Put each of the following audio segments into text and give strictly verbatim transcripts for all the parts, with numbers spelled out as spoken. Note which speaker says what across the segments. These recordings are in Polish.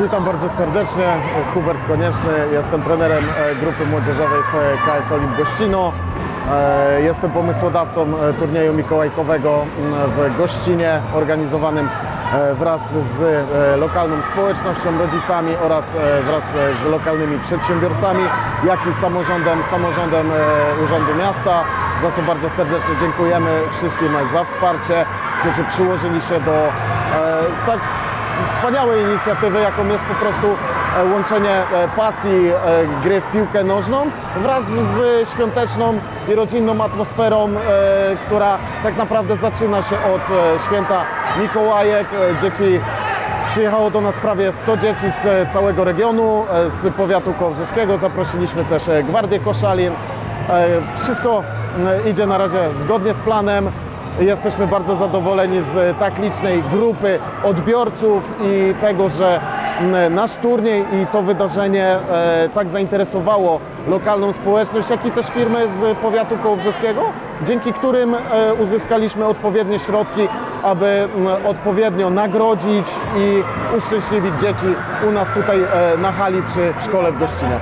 Speaker 1: Witam bardzo serdecznie, Hubert Konieczny, jestem trenerem grupy młodzieżowej w K S Olimp Gościno. Jestem pomysłodawcą turnieju mikołajkowego w Gościnie, organizowanym wraz z lokalną społecznością, rodzicami oraz wraz z lokalnymi przedsiębiorcami, jak i samorządem, samorządem Urzędu Miasta, za co bardzo serdecznie dziękujemy wszystkim za wsparcie, którzy przyłożyli się do tak wspaniałej inicjatywy, jaką jest po prostu łączenie pasji gry w piłkę nożną wraz z świąteczną i rodzinną atmosferą, która tak naprawdę zaczyna się od święta Mikołajek. Dzieci, przyjechało do nas prawie sto dzieci z całego regionu, z powiatu kołobrzeskiego. Zaprosiliśmy też Gwardię Koszalin. Wszystko idzie na razie zgodnie z planem. Jesteśmy bardzo zadowoleni z tak licznej grupy odbiorców i tego, że nasz turniej i to wydarzenie tak zainteresowało lokalną społeczność, jak i też firmy z powiatu kołobrzeskiego, dzięki którym uzyskaliśmy odpowiednie środki, aby odpowiednio nagrodzić i uszczęśliwić dzieci u nas tutaj na hali przy szkole w Gościnie.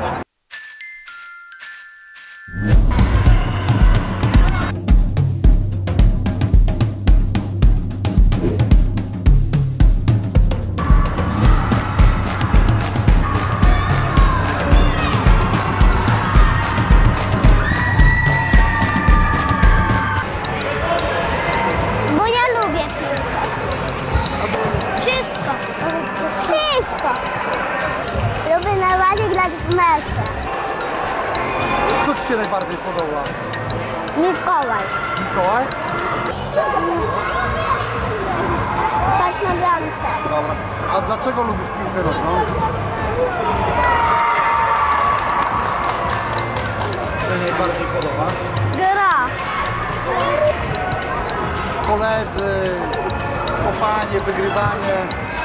Speaker 2: Lubię najbardziej grać w mecze.
Speaker 3: Co Ci się najbardziej podoba?
Speaker 2: Mikołaj.
Speaker 3: Mikołaj?
Speaker 2: Stać na bramce.
Speaker 3: Dobra. A dlaczego lubisz piłkę nożną? Co Ci najbardziej podoba?
Speaker 2: Gra.
Speaker 3: Koledzy, kopanie, wygrywanie.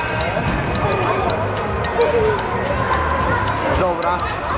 Speaker 3: Dobra.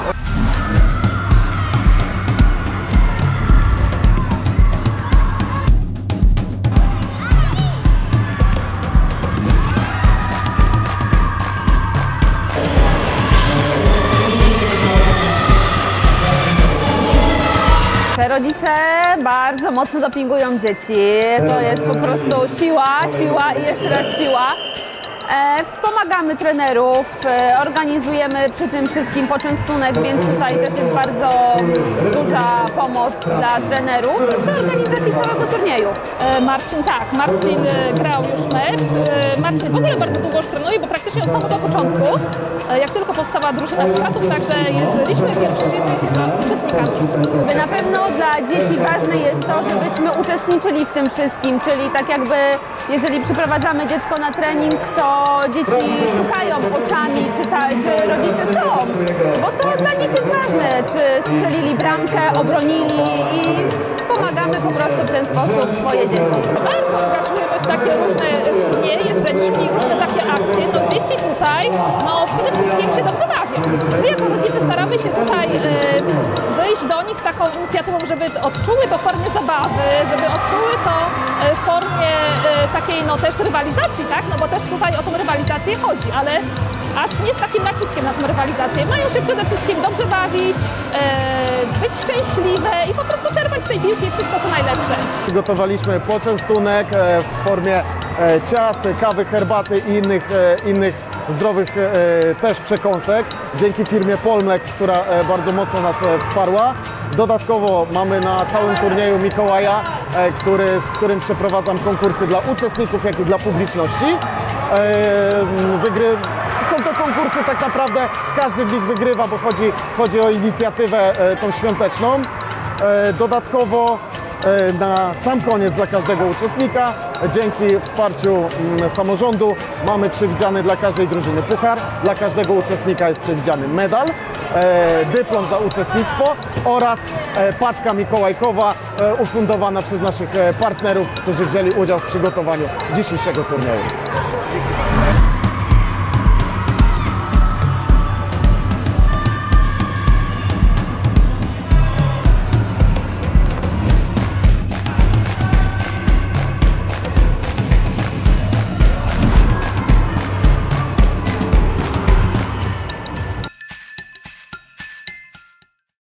Speaker 4: Te rodzice bardzo mocno dopingują dzieci. To jest po prostu siła, siła i jeszcze raz siła. E, wspomagamy trenerów, e, organizujemy przy tym wszystkim poczęstunek, więc tutaj też jest bardzo duża pomoc dla trenerów przy organizacji całego turnieju.
Speaker 5: E, Marcin, tak, Marcin e, grał już mecz. E, Marcin w ogóle bardzo długo już trenuje, bo praktycznie od samego początku, e, jak tylko powstała drużyna z czatów, także byliśmy pierwszymi chyba uczestnikami.
Speaker 4: Na pewno dla dzieci ważne jest to, żebyśmy uczestniczyli w tym wszystkim, czyli tak jakby jeżeli przyprowadzamy dziecko na trening, to dzieci szukają oczami, czy, ta, czy rodzice są, bo to dla nich jest ważne, czy strzelili bramkę, obronili i wspomagamy po prostu w ten sposób swoje dzieci.
Speaker 5: Bardzo angażujemy w takie różne dnie, jedzeniki, różne takie akcje. No dzieci tutaj, no przede wszystkim się dobrze bawią. My jako rodzice staramy się tutaj y, wyjść do nich z taką inicjatywą, żeby odczuły to w formie zabawy, żeby odczuły to y, w formie y, takiej no też rywalizacji, tak? No bo też tutaj o tą rywalizację chodzi, ale aż nie z takim naciskiem na tą rywalizację. Mają się przede wszystkim dobrze bawić, y, być szczęśliwe i po prostu czerpać z tej piłki wszystko co najlepsze.
Speaker 1: Przygotowaliśmy poczęstunek w formie ciast, kawy, herbaty i innych, innych zdrowych też przekąsek, dzięki firmie Polmlek, która bardzo mocno nas wsparła. Dodatkowo mamy na całym turnieju Mikołaja, który, z którym przeprowadzam konkursy dla uczestników, jak i dla publiczności. Wygry... Są to konkursy tak naprawdę, każdy w nich wygrywa, bo chodzi, chodzi o inicjatywę tą świąteczną. Dodatkowo na sam koniec dla każdego uczestnika, dzięki wsparciu samorządu, mamy przewidziany dla każdej drużyny puchar, dla każdego uczestnika jest przewidziany medal, dyplom za uczestnictwo oraz paczka mikołajkowa ufundowana przez naszych partnerów, którzy wzięli udział w przygotowaniu dzisiejszego turnieju.